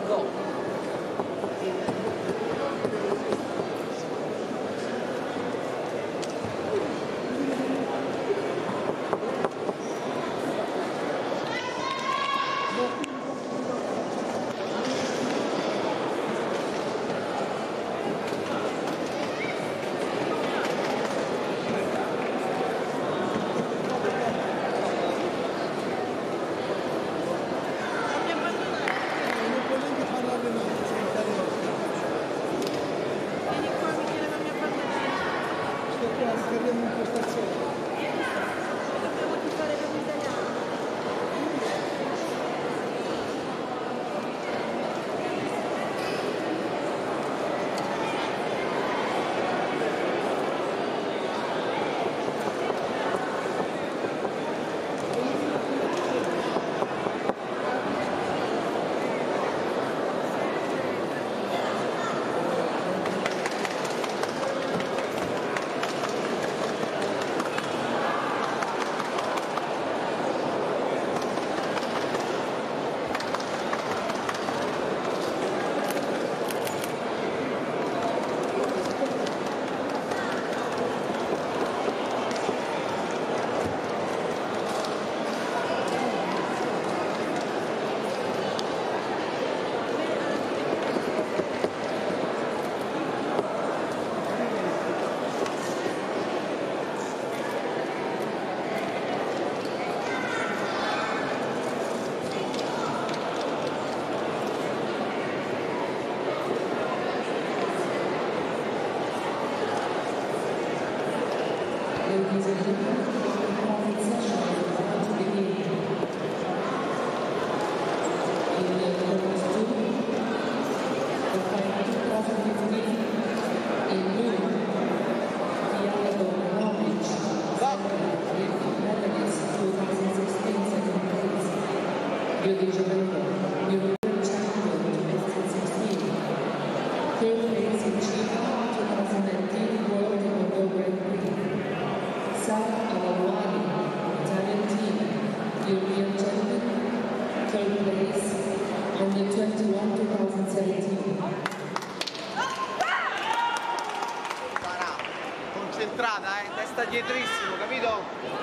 Testa dietrissimo, capito?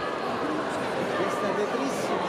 Testa dietrissimo.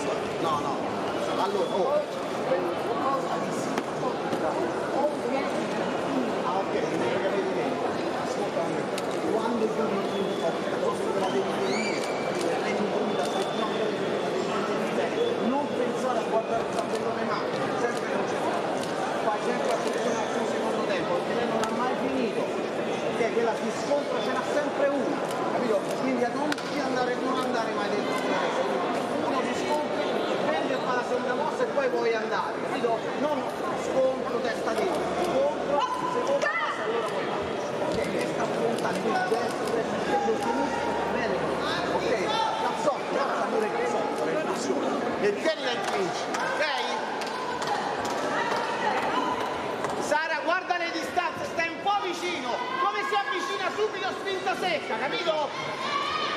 No, no. Allora, oh. Ah, ok, non mi capite niente. Ascolta, quando giochi in porta, cosa la devi venire, lei non guida, non pensare a guardare il tabellone macchina, sempre non c'è stato. Fai sempre attenzione al suo secondo tempo, perché lei non ha mai finito. Perché quella si scontra, ce n'ha sempre uno, capito? Quindi non andare mai dentro quella rete. Uno si scontra, prendi e fa la seconda mossa e poi puoi andare, capito? Non scontro, testa dentro, scontro, seconda mossa e allora puoi fare. Ok, questa punta qui, destro, scendo sinistro, bene, ok? Cazzotto, cazza pure cazzotto, le funzioni. E tienila in clinch, ok? Sara, guarda le distanze, stai un po' vicino, come si avvicina subito spinta secca, capito?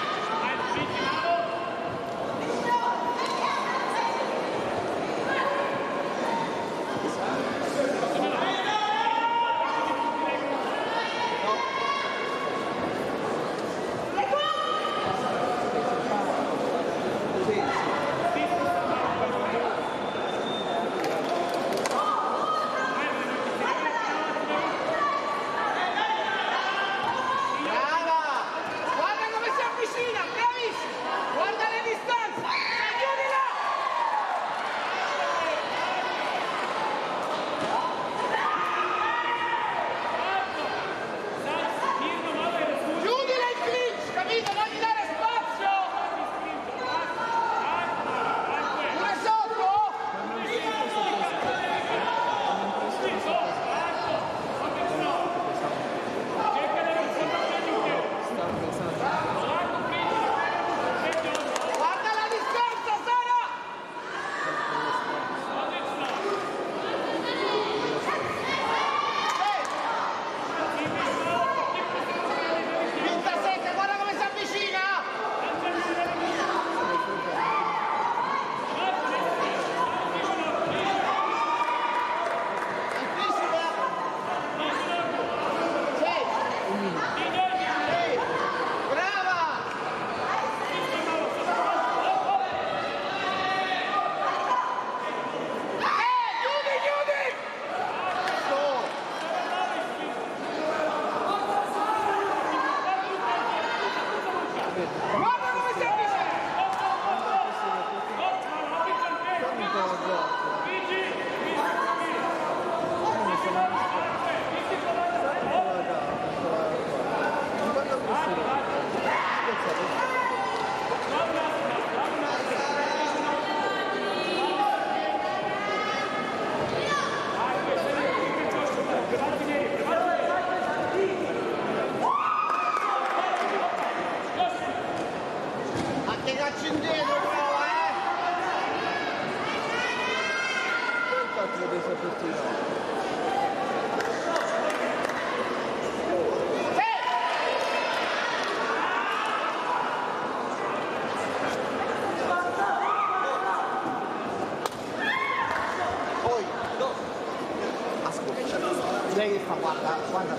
Lei che fa, guarda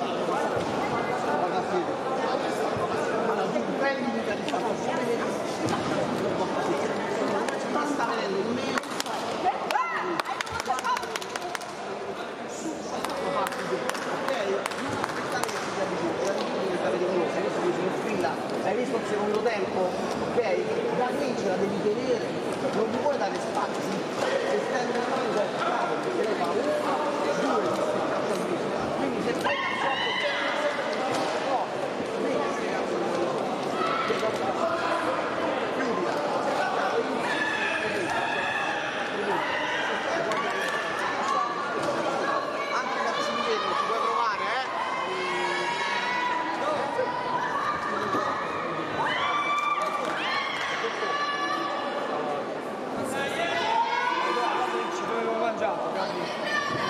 qui. Allora tu prendi di sta venendo in meno. Hai visto il secondo tempo? Ok? Da qui ce la devi tenere, non ti puoi dare spazi. Se stai andando perché lei fa due. Quindi se stai sotto anche da Cinghero ci puoi provare, Ci dovevo mangiato, capi?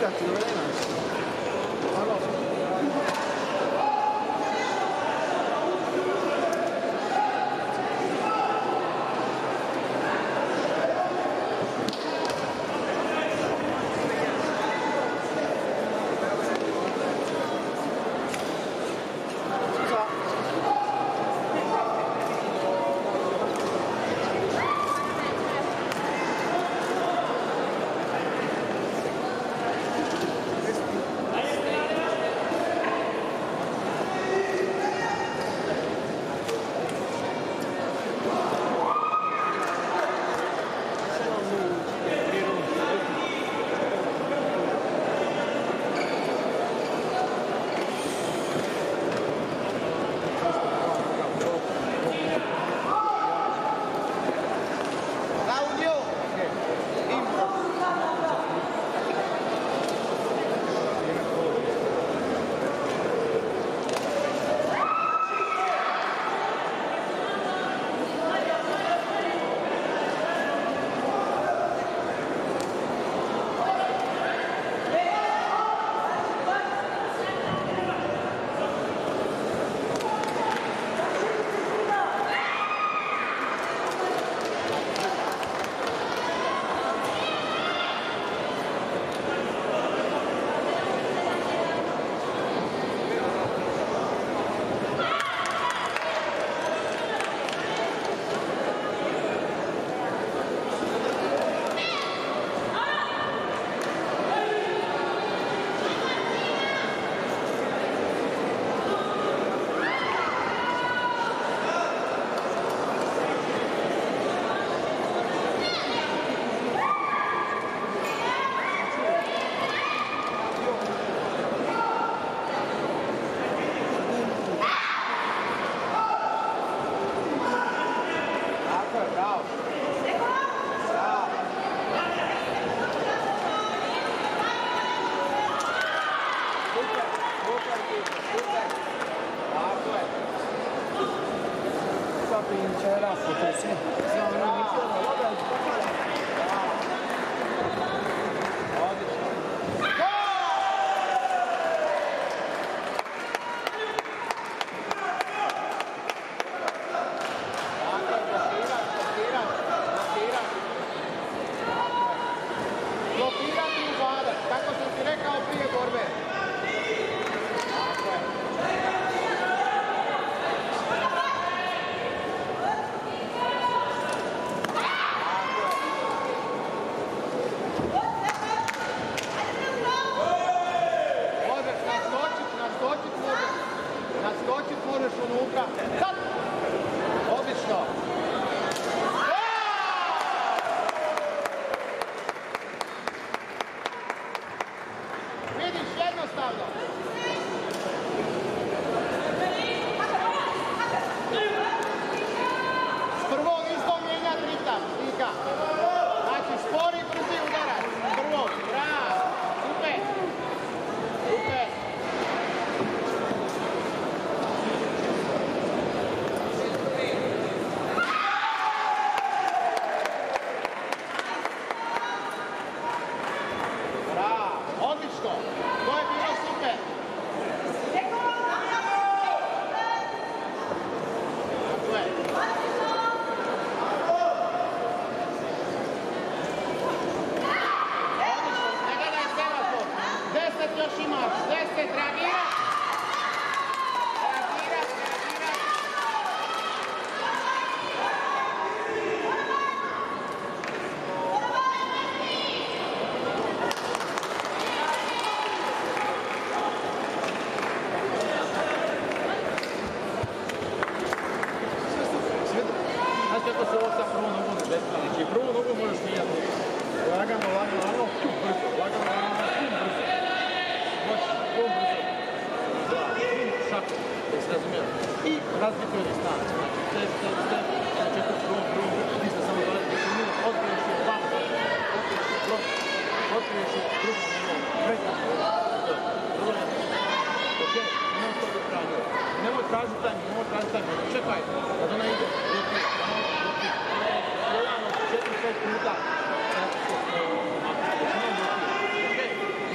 scatti dove l'hai messo? Allora. C'è la foto, sì. No, no, mi chiedo, vabbè.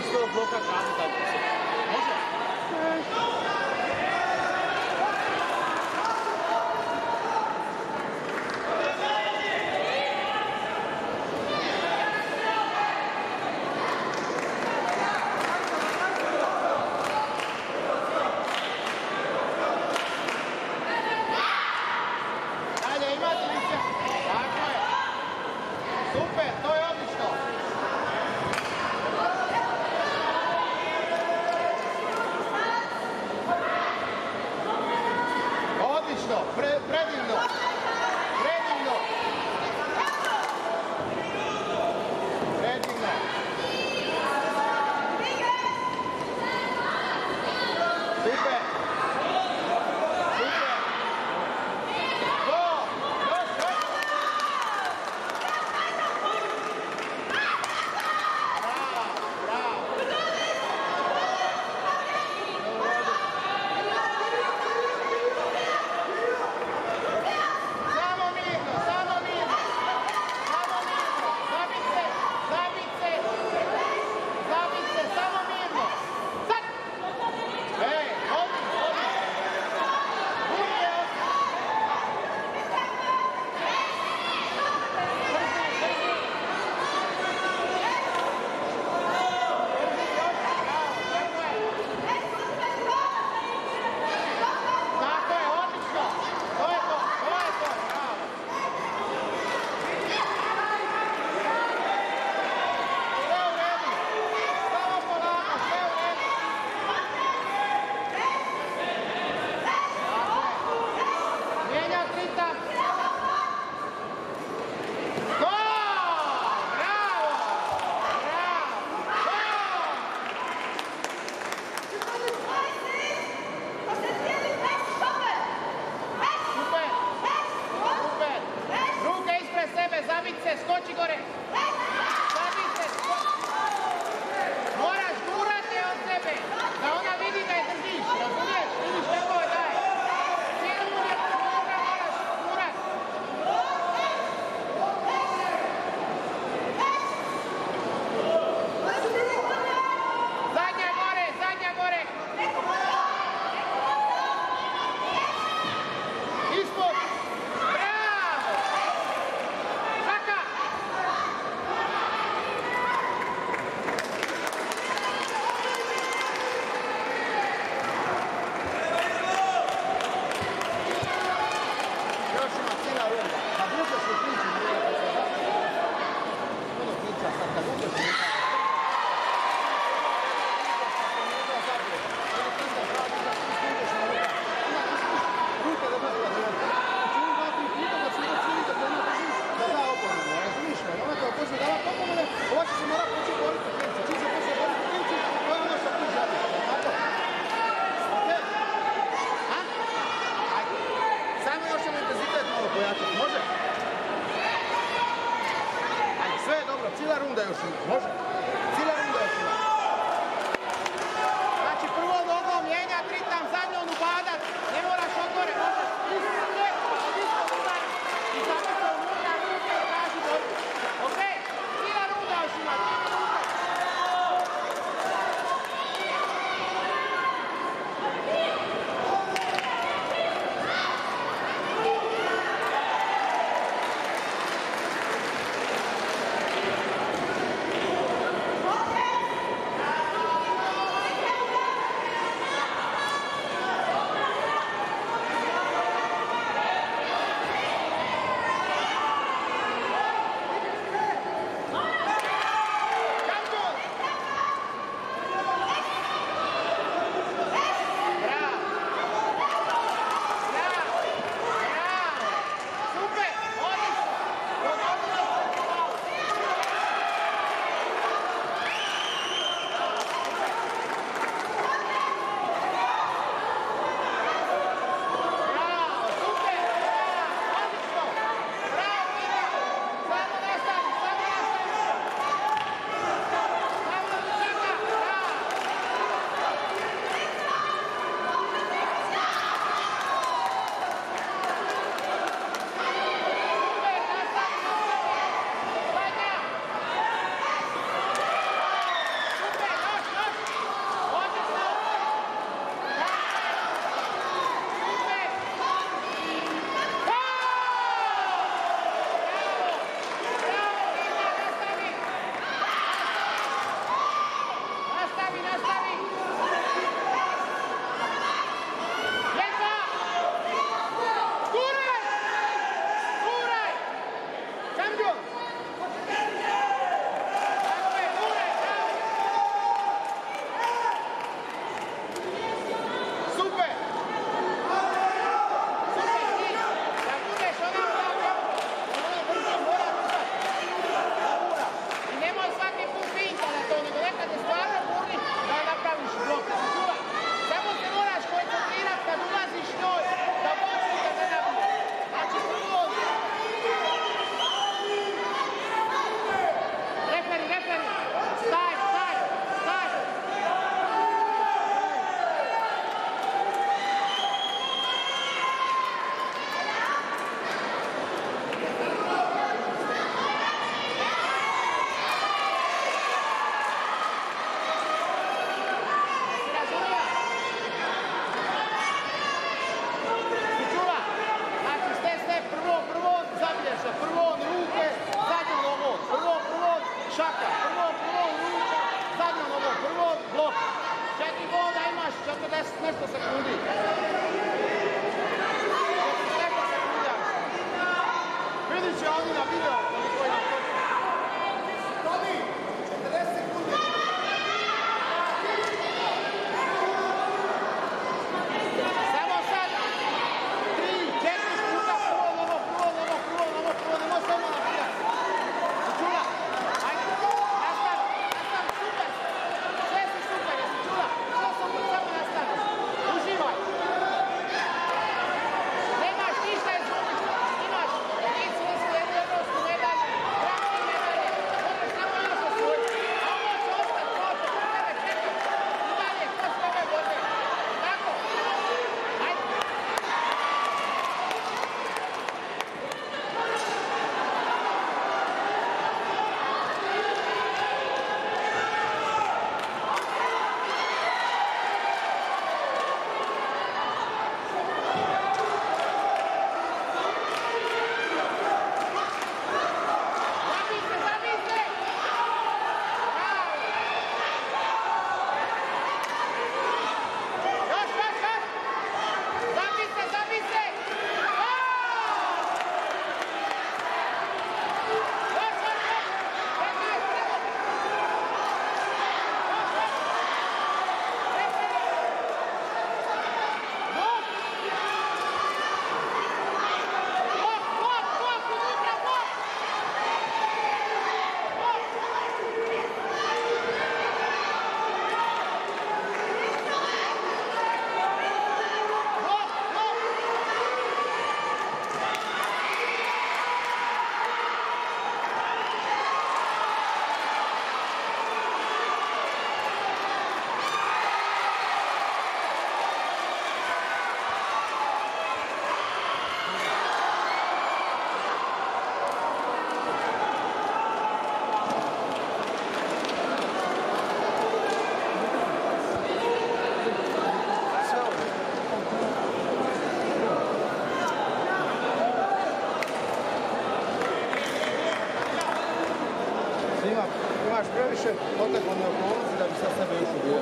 iz tog bloka traži taj posao. Može? Dalje, imate lice. Tako je. Super, to je odlično. Odlično, predivno. Predivno. Predivno. Super. Super. Go! Još, još. Bravo, bravo. Samo mirno, samo mirno. Samo mirno. Zabice, zabice. Zabice, samo mirno. Sad! Ej, odlično, odlično. Ruke tako je, odlično. To je to, bravo. Sve u redu. Samo polako, sve u redu. Tako je. Mijenja tritam. Go! Bravo! Bravo! Super! Super! Ruke ispred sebe, zabice, skoči gore! Zabice, moraš gurati je od sebe, da ona vidi da je držiš, razumiješ? Vidiš kako je daje. Cijelu je moraš gurat. Zadnja gore, zadnja gore! Ispod! Bravo! Čaka! Još ima cijela runda. Kad uzeš u priču, nije da se zapravo. Ono priča sad, kad uzeš u priču. Ruke da baš kad znači on dva, tri puta da se ide cijeli kad ono drži da da opomenu, razumiješ me? Ona kao počne davati opomene, ova će se morat početi boriti u klinci. Čim se počne boriti u klinci, to je ono što ti želiš, tako? Okej? A? Ajde. Samo još ćemo intenzitet malo pojačati, može? Ajde, sve je dobro, cijela runda još ima, može? Cijela runda još ima. Znači prvo nogom mijenjat ritam, zadnjom upadat, ne moraš odgore, možeš ispod lijepo, ispod udar i zato se unutra ruke i traži borbu. Okej? Cijela runda još ima, 3 minute. Imaš previše otegovne okolnosti da bi sa sebe još ubio.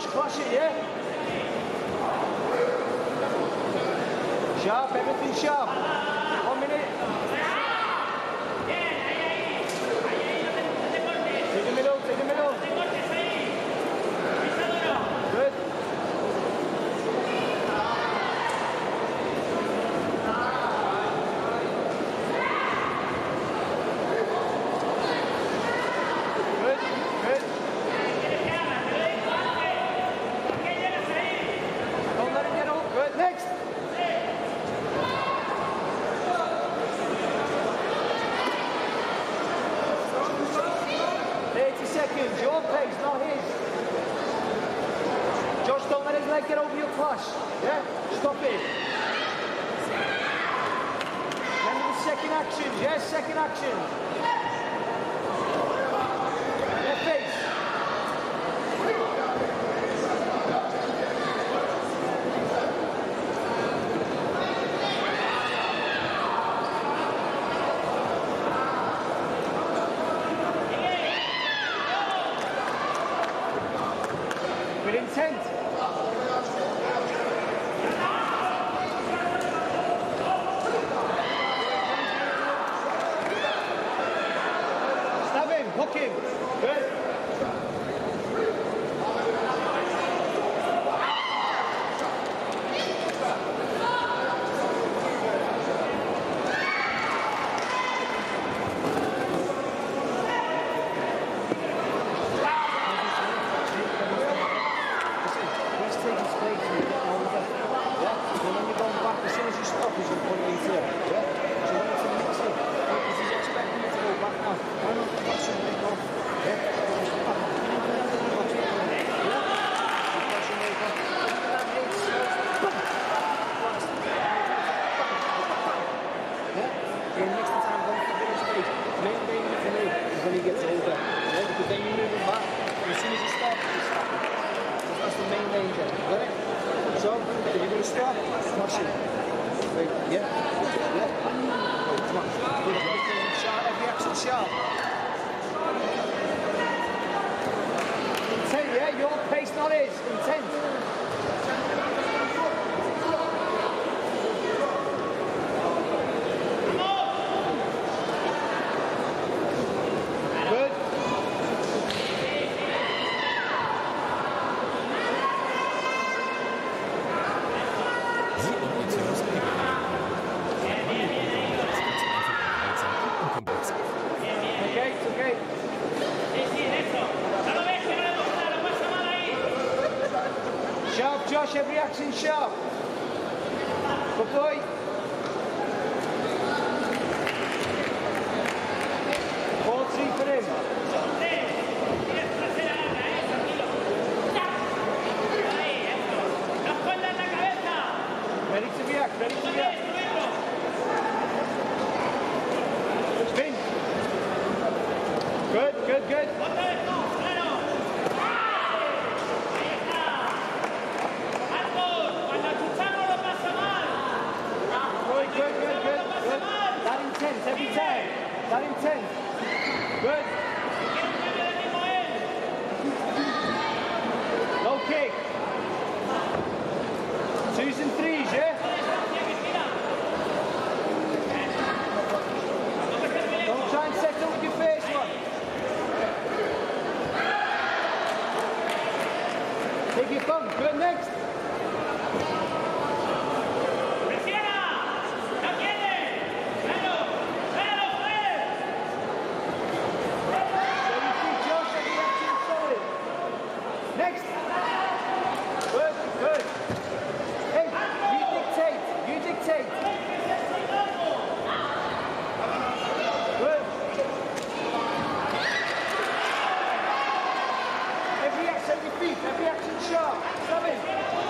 Flush it, yeah? Sharp, everything sharp. 1 minute. Take the middle, take the middle. Good. Next. 30 seconds, your pace, not his. Josh, don't let his leg get over your flash. Yeah? Stop it. Remember the second action, yes, second action. Your face. With intent. Stab him, hook him. Good. When he gets older, yeah? Because then you move him back. As soon as you stop, you stop him. That's the main danger. Got it? So, if you're going to stop, smash him. Right. Yeah. Yeah. Right, come on. Good. Everything sharp. Every action sharp. Intent, yeah? Your pace, not his. Intent. Okay. Sharp, Josh, every action sharp. Good boy. 4-3 for him. Ready to react, ready to react. Spin. Good, good, good. Good. That intense every time. That intense. Good. Low kick. 2s and 3s, yeah? Don't try and set up with your face, one. Take your thumb. Good, next. Next. Good. Hey, you dictate. Good. Every action, your feet, every action sharp. Stop it.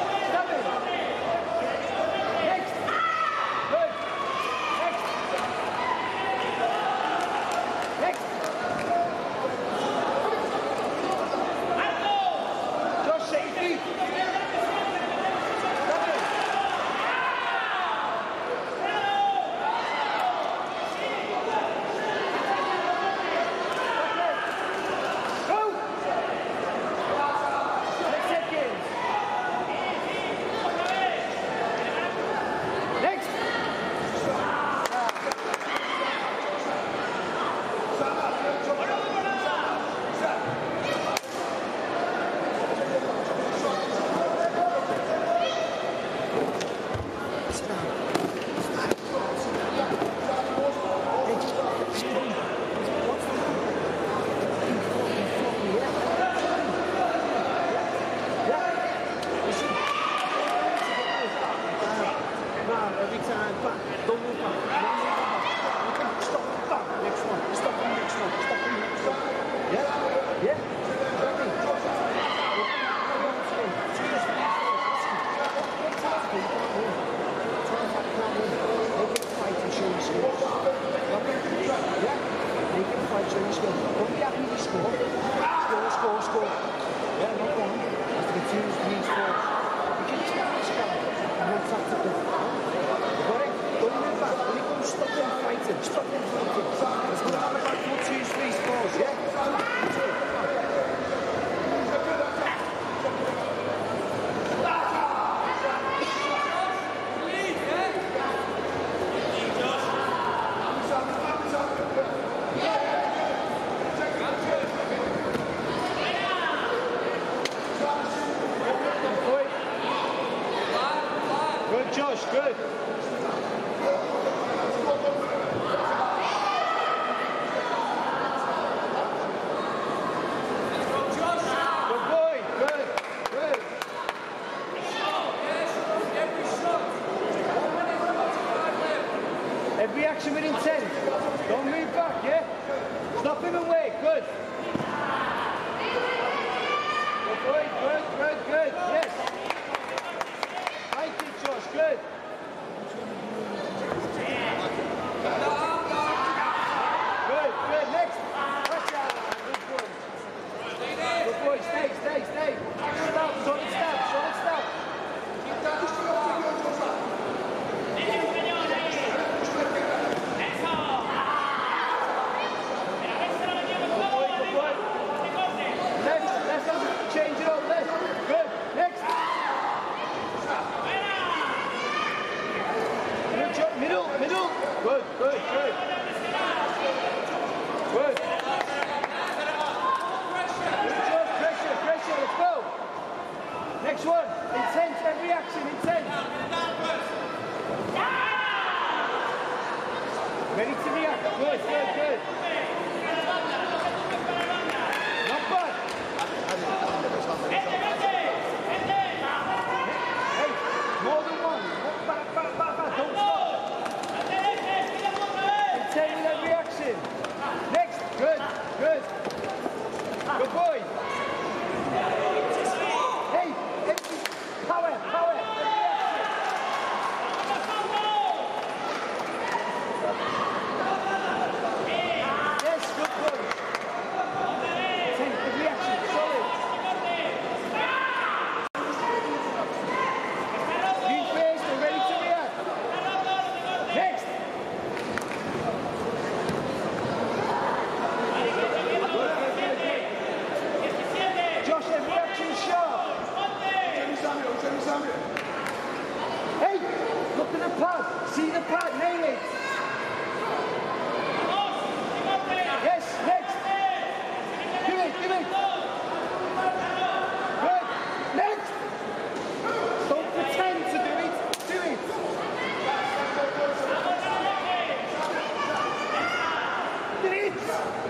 minutes.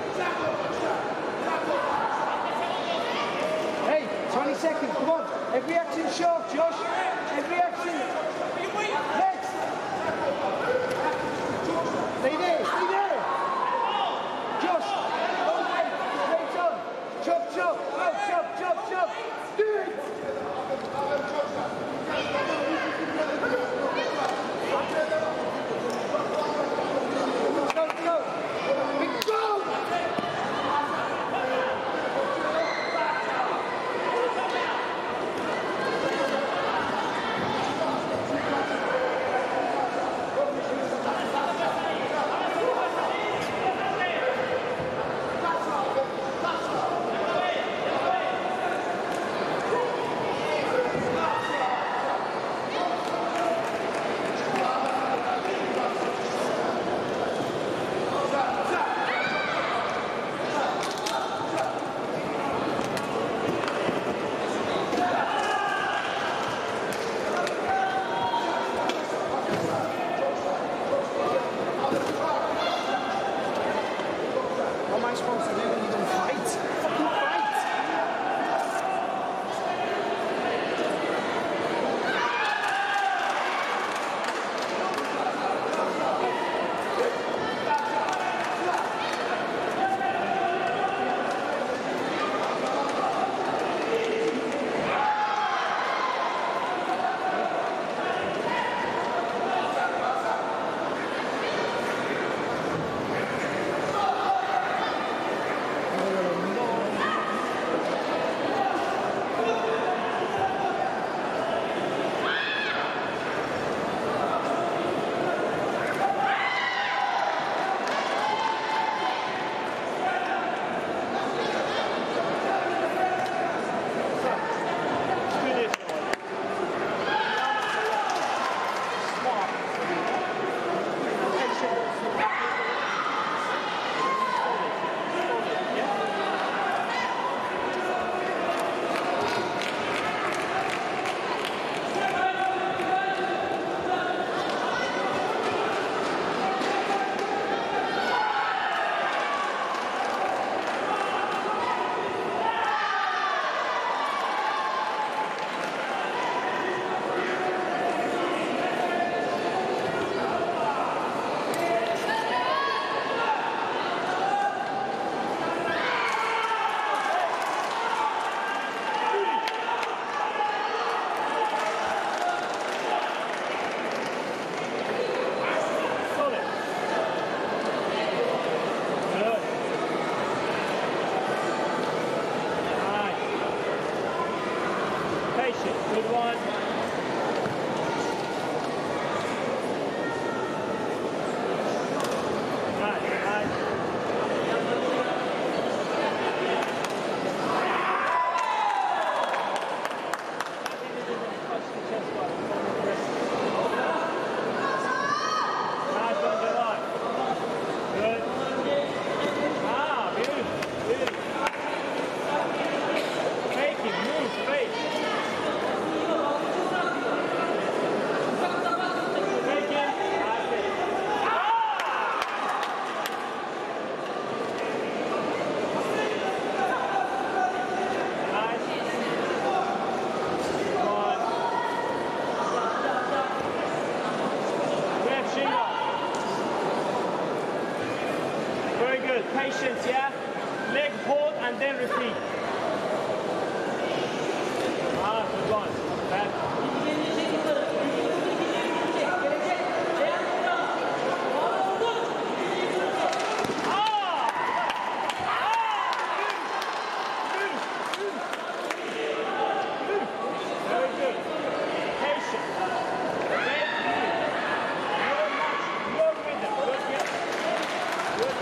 Hey, 20 seconds, come on. Every action short, Josh. Every action. Next. Stay there, stay there. Josh, don't wait. Straight on. Chop, chop. Oh, chop, chop, chop. Do it. Go, go. Big go. What am I supposed to do? Even fight? Fucking fight! Good one. Patience, yeah? Leg hold and then repeat. Ah, good one. Bad. Very good. Patience. Your rhythm. Good.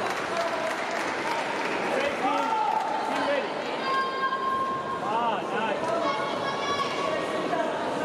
Be ready. Ah, nice.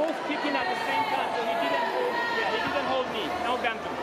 both kicking at the same time, so he didn't hold me. No Gamjun.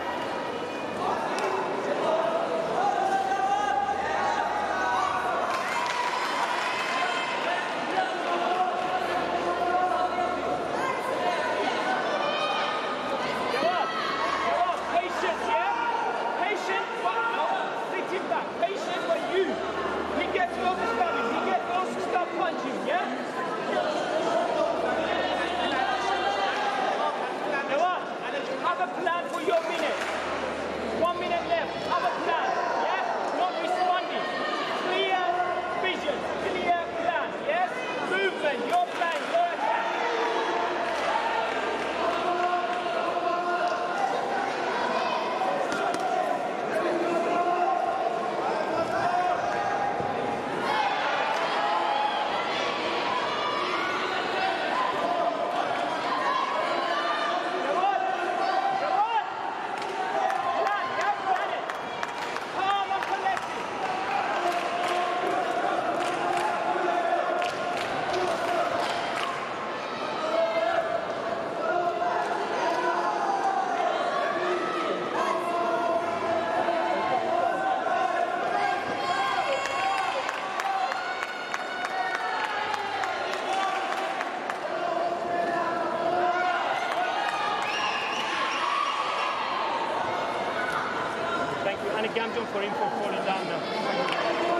And a Gamjun for him for falling down now.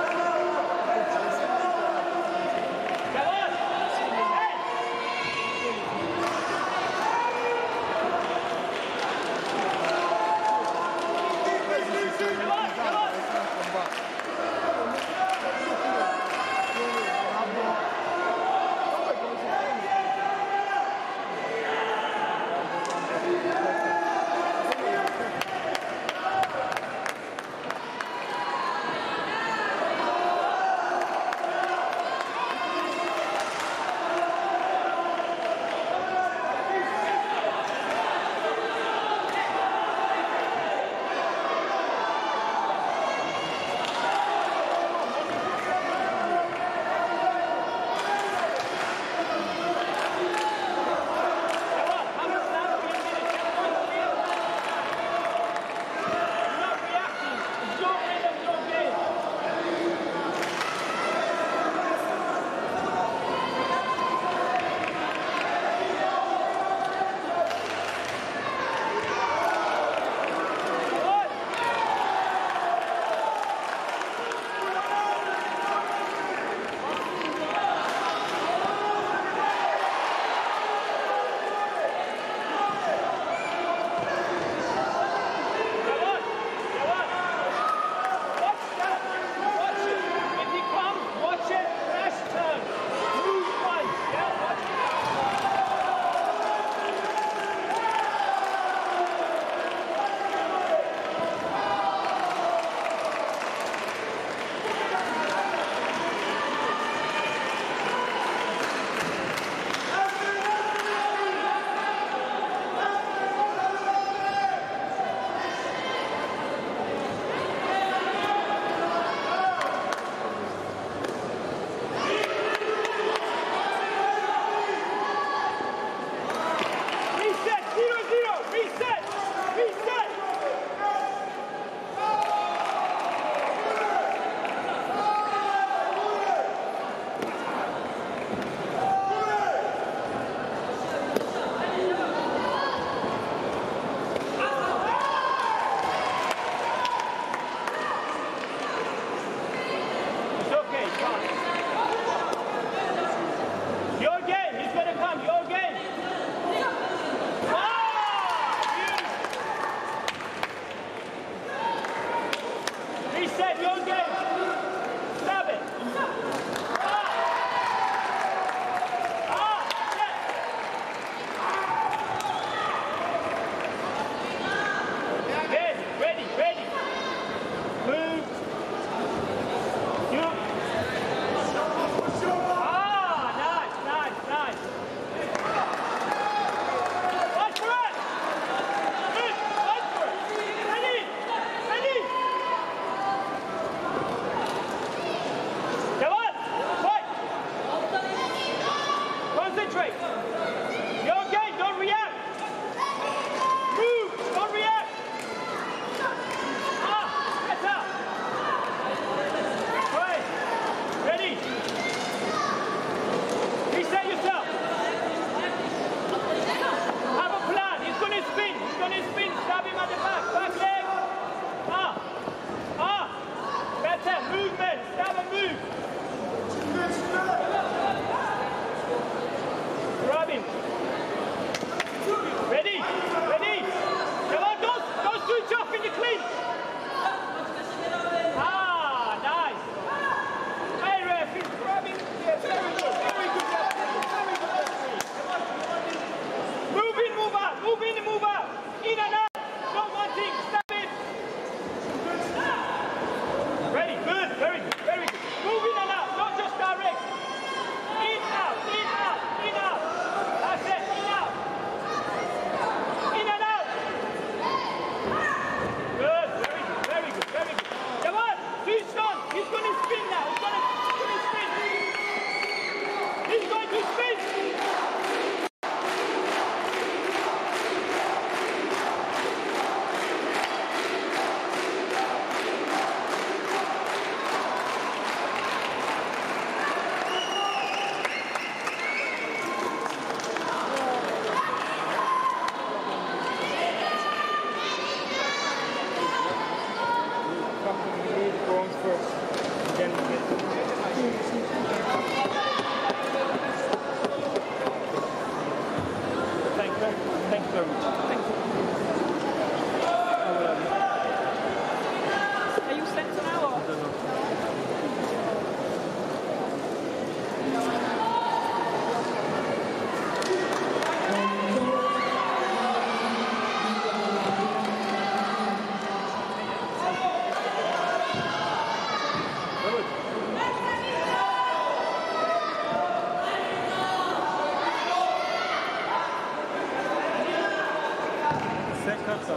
Cazzo.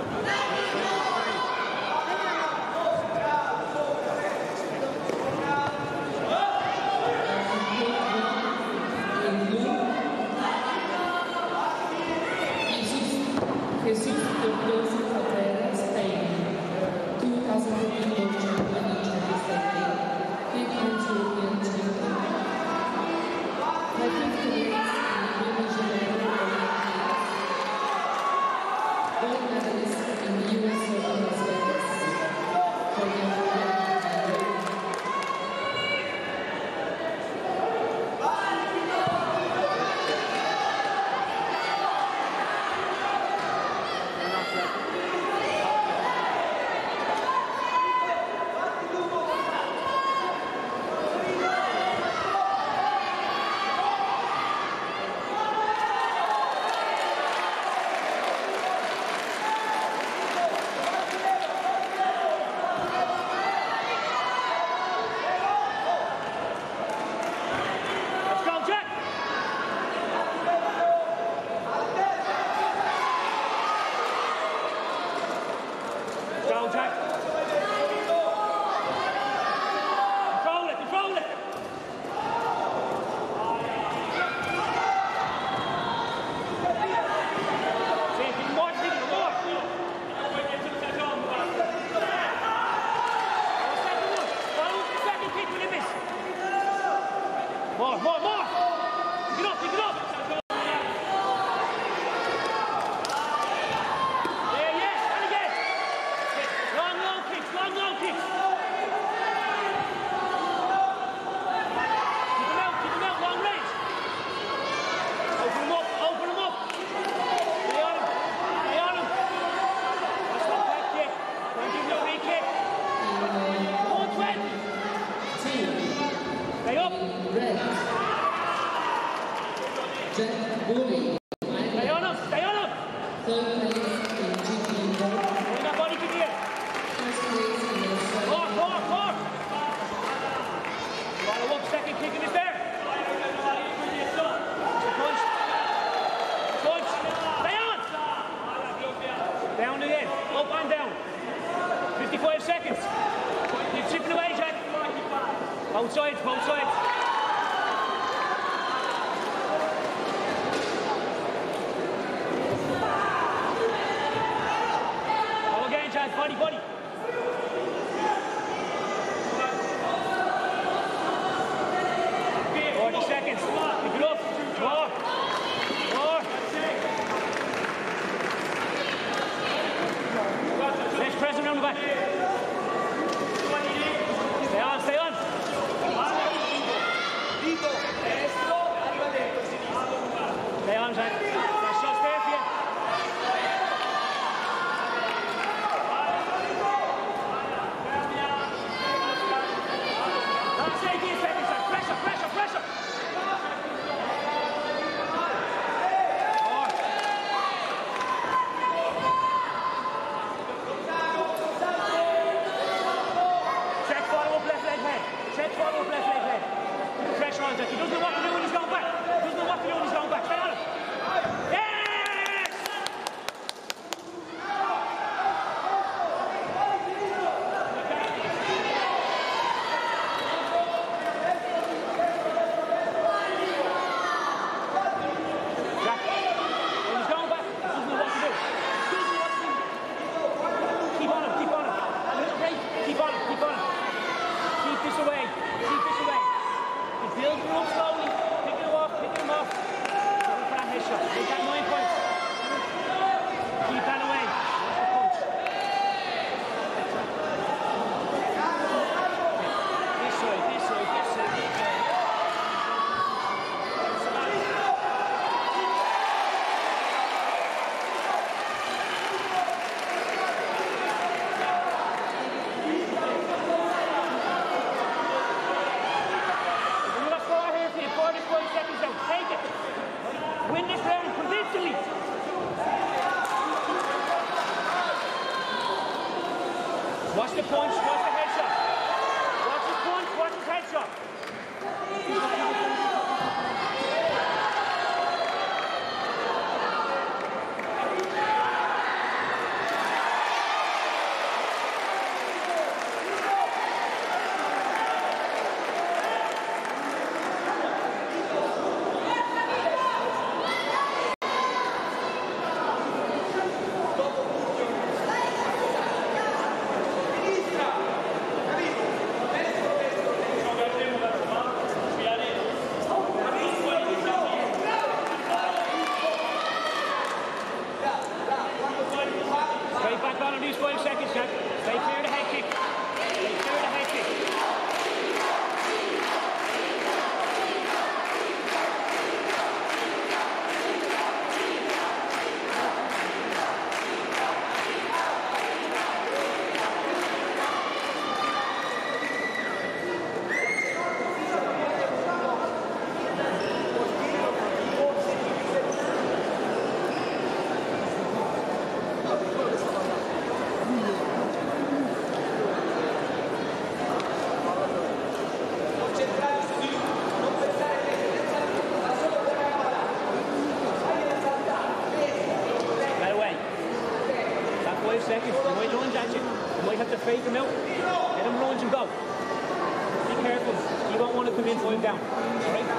Jesús Cardoso Contreras, Spain, 2015 World Champion in Champions League, big hands European champion. My fifth race in Rio de Janeiro Olympics, gold medalist in the US Open Las Vegas for the Olympic. Both sides, both sides. All again, Chad, body, body. 40 seconds. Pick it up. More. More. Let's press him around the back. Stay on, stay on. Stay on, Jack. That shot's there for you. That's 18 seconds, Jack. Pressure, pressure, pressure. More. Check follow up left leg head. Check follow up left leg head. Put the pressure on, Jack. He doesn't know what to do when he's going back. Doesn't know what to do when he's going back. Stay on him. Yes! Jack, when he's going back, he doesn't know what to do. Doesn't know what to do. Keep on him, keep on him. A little break. Keep on him, keep on him. Keep this away. Keep this away. You build him up slowly. Pick him off, pick him off. Go for that headshot. Make that 9 points. Keep that away. That's the punch. This side, this side, this side, this side. Another 4 here for you. 45 seconds out. Take it. Win this round convincingly. Watch the punch, watch the headshot. Watch his punch, watch his headshot. seconds. You might lunge at you. You might have to fake him out. Let him lunge and go. Be careful. You don't want to come in for him down. All right?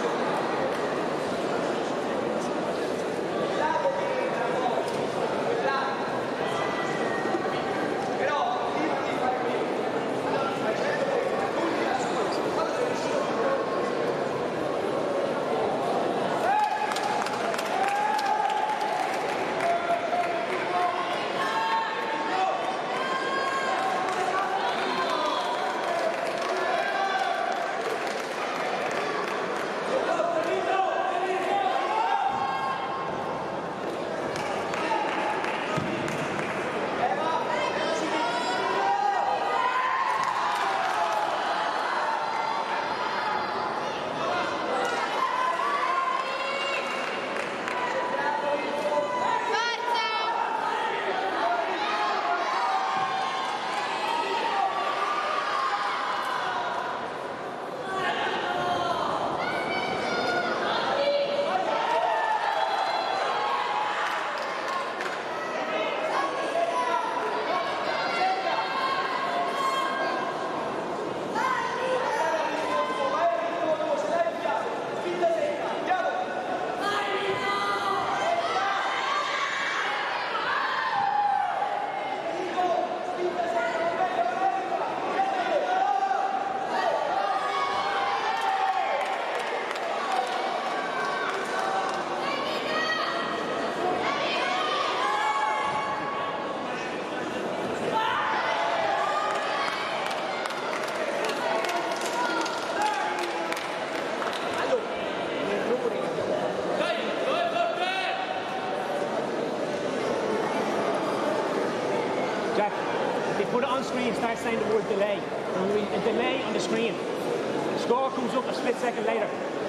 Jack, if they put it on screen, start saying the word delay. A delay on the screen. The score comes up a split second later.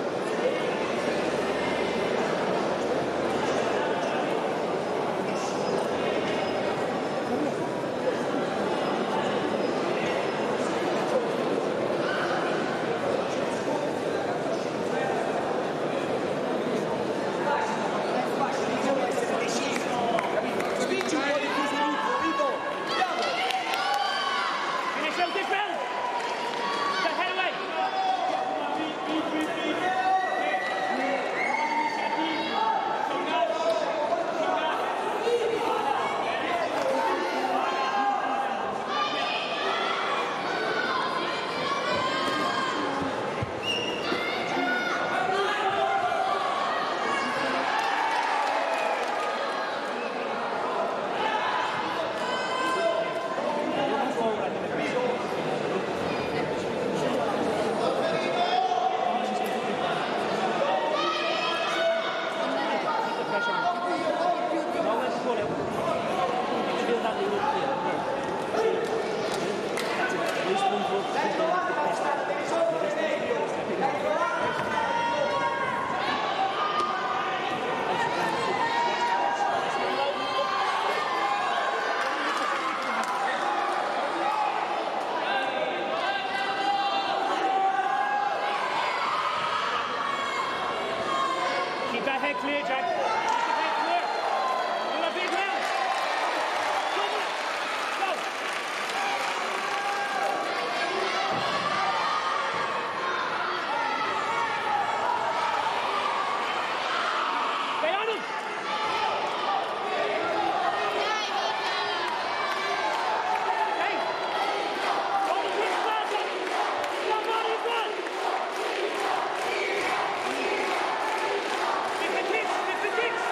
Finish out this round. Get head away. head clear, Jack. Keep the head clear. Do a big round. Go. Stay on him. Hey. Go to his flag, Jack. Come on, he's gone. If it hits.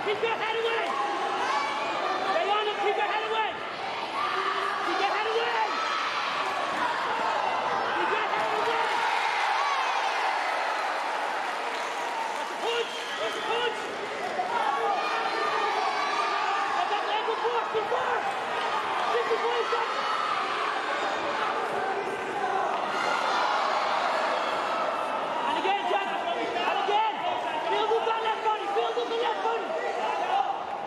Keep your head away! Stay on him, keep your head away! Keep your head away! Keep your head away! That's a punch! That's a punch! Get that leg before! Before! 55 seconds! And again, Jack! And again! Build up that left body! Build up the left body!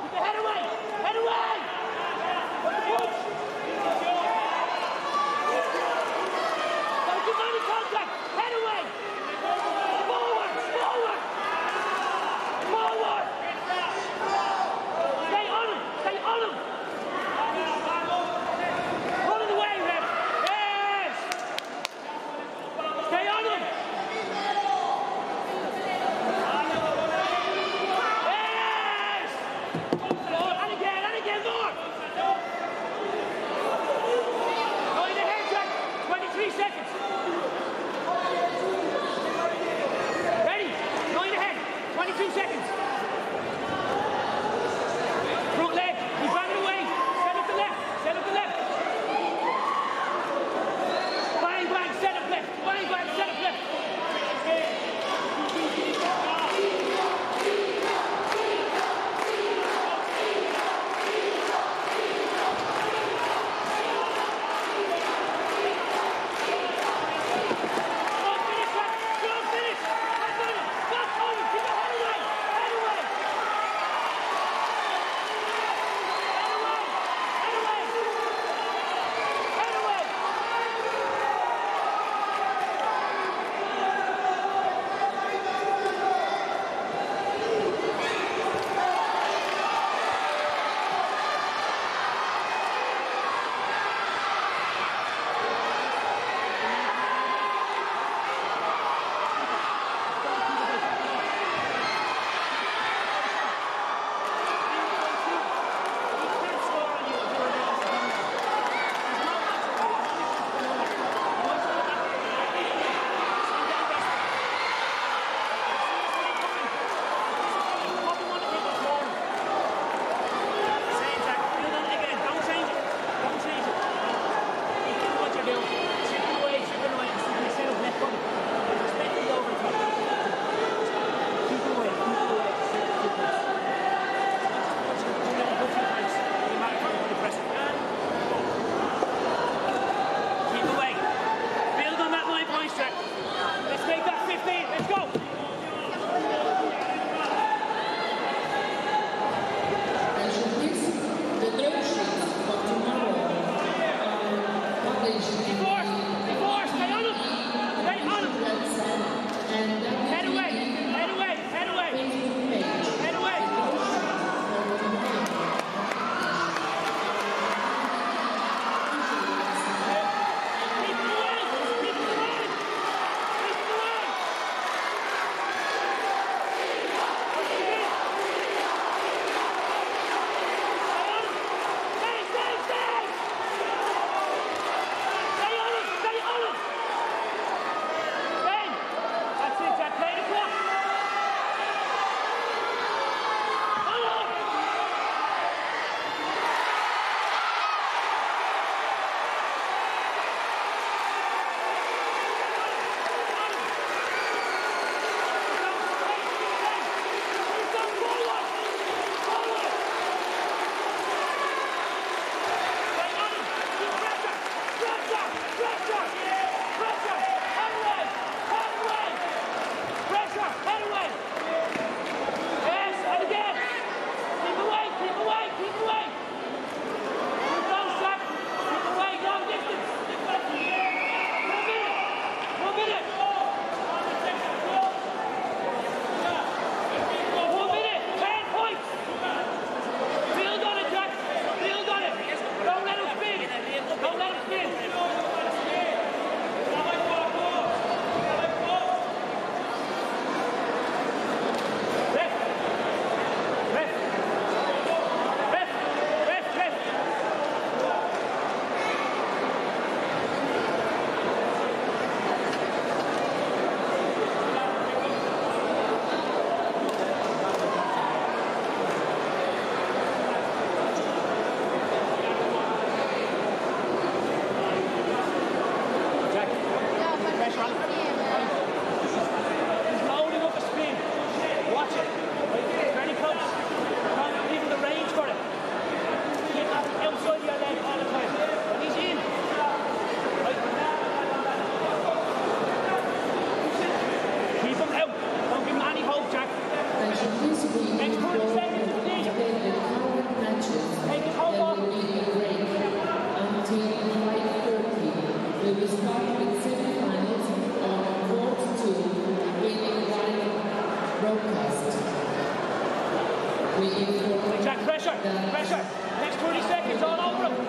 Jack, pressure, pressure. Next 30 seconds, all over him.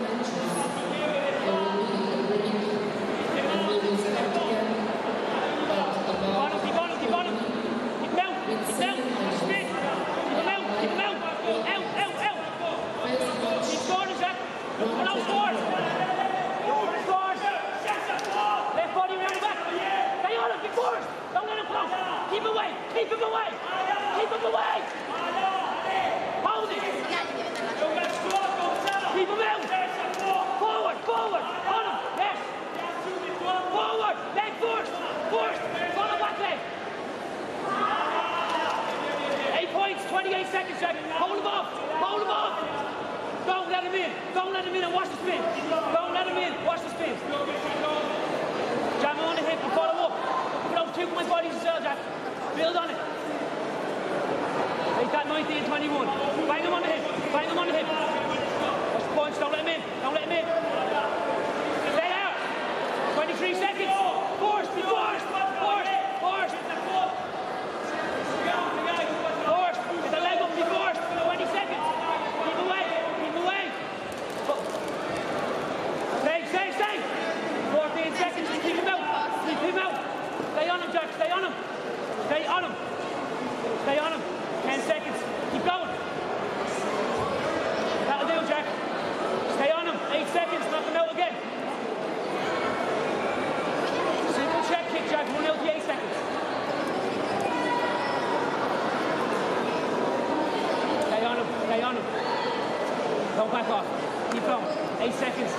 Keep on him, keep on him, keep on him. Keep him out, spin. Keep him out. Out. Keep scoring, Jack. Come on, scores. Scores. Left body around the back. Stay on him, keep forward. Don't let him close. Keep him away. Keep him away. Hold it. Keep him out. Forward. On him. Yes. Forward. Leg force. Follow back leg. 8 points, 28 seconds, Jack. Hold him off. Don't let him in and watch the spin. Jam on the hip and follow up. Put those 2 point bodies as well, Jack. Build on it. Make that 19-21. Bang them on the hip. Watch the punch, don't let him in. Stay out. 23 seconds. Force. Get the leg up, be forced. 20 seconds. Keep away. Stay. 14 seconds. Keep him out. Stay on him, Jack. Stay on him. 10 seconds. Keep going. That'll do, Jack. Stay on him. 8 seconds. Knock him out again. Simple check kick, Jack. 1 out to 8 seconds. Stay on him. Don't back off. Keep going. 8 seconds.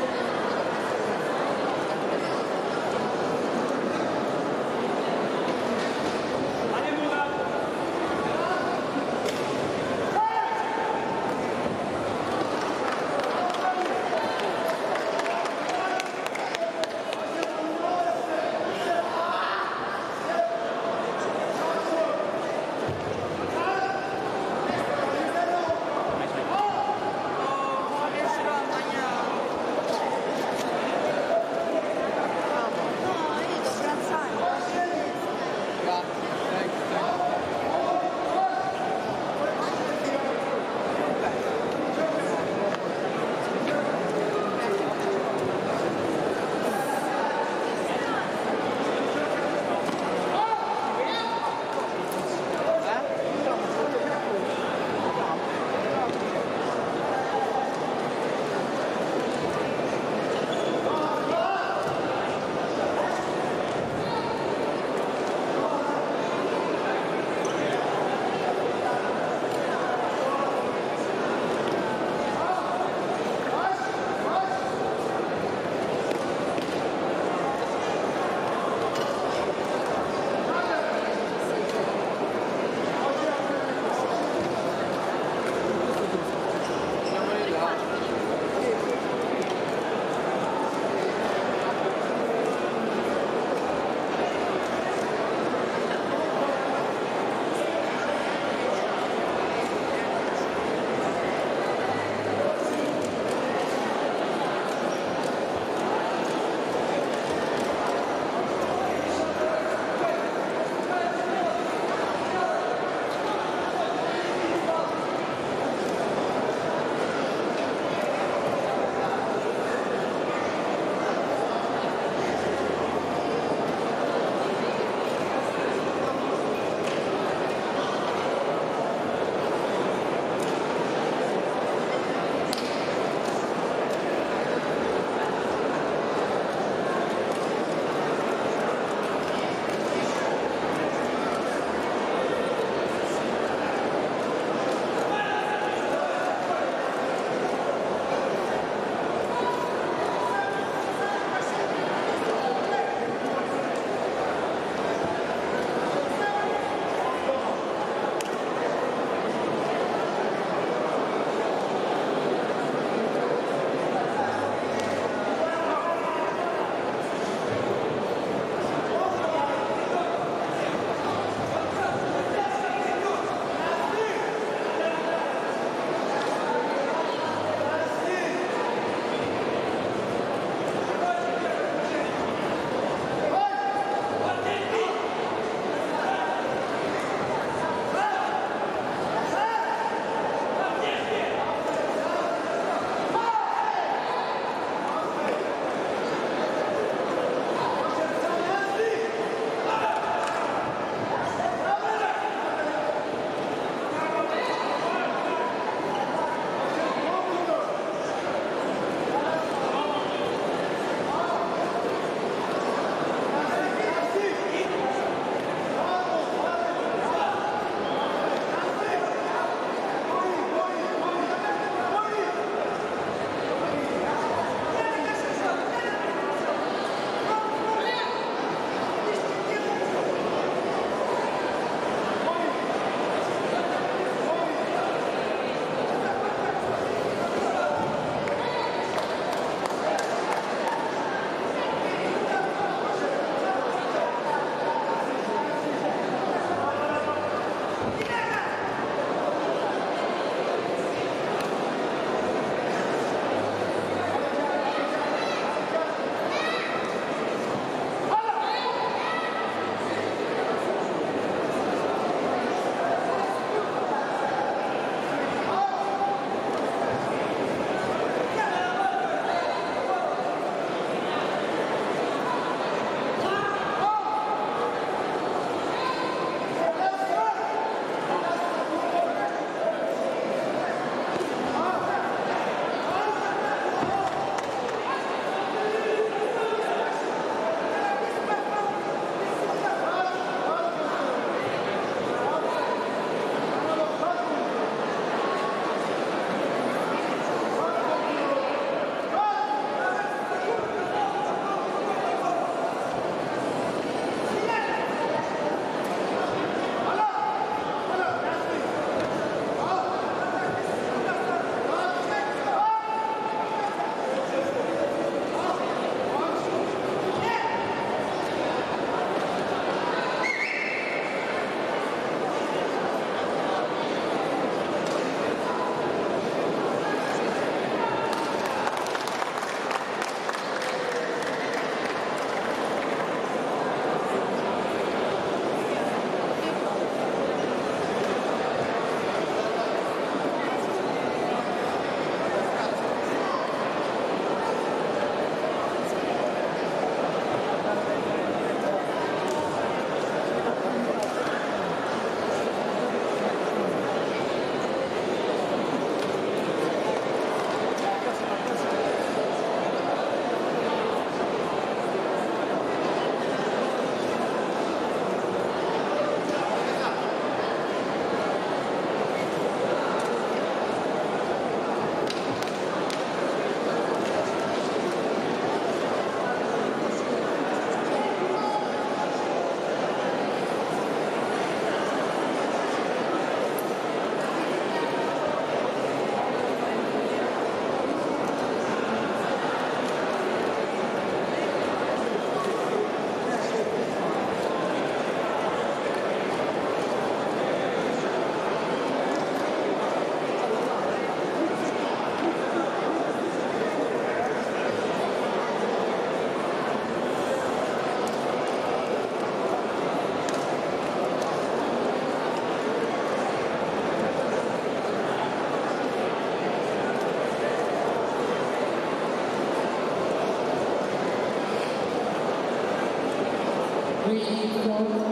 384.